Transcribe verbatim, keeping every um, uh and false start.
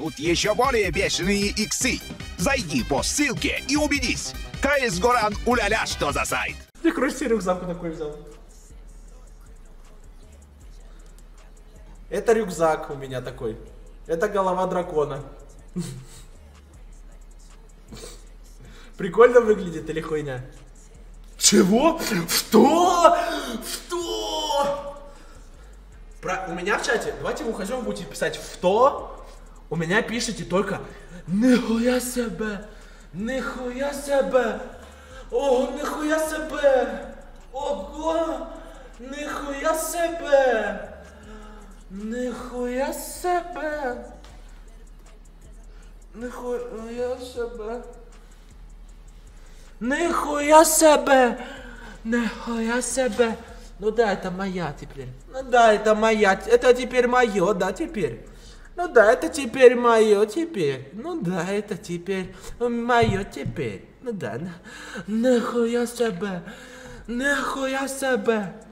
тут еще более бешеные иксы. Зайди по ссылке и убедись. КС Горан уля-ля, что за сайт. Ты крутишь рюкзак такой взял. Это рюкзак у меня такой. Это голова дракона. Прикольно выглядит или хуйня? Чего? Что? Что? Про... У меня в чате, давайте вы хотим будете писать «что», у меня пишите только «нихуя себе, нихуя себе, о, нихуя себе, ого, нихуя себе, нихуя себе, нихуя себе». Нихуя себе! Нихуя себе! Ну да, это моя теперь. Ну да, это моя. Это теперь мое, да, теперь. Ну да, это теперь мое теперь. Ну да, это теперь мое теперь. Ну да. Нихуя себе! Нихуя себе!